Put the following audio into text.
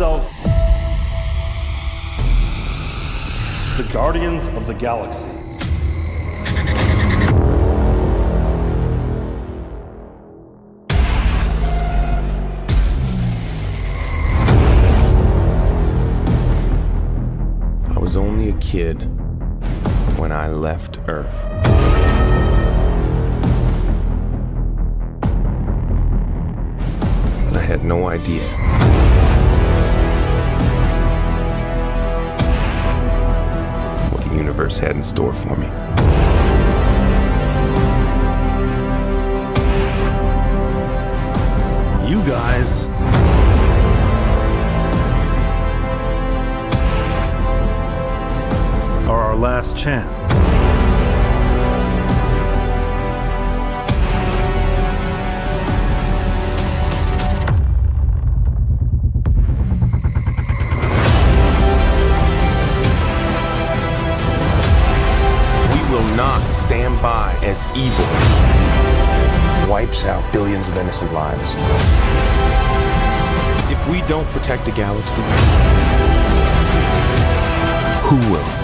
ourselves the Guardians of the Galaxy. I was only a kid when I left Earth. But I had no idea what the universe had in store for me. You guys are our last chance. We will not stand by as evil wipes out billions of innocent lives. If we don't protect the galaxy, who will?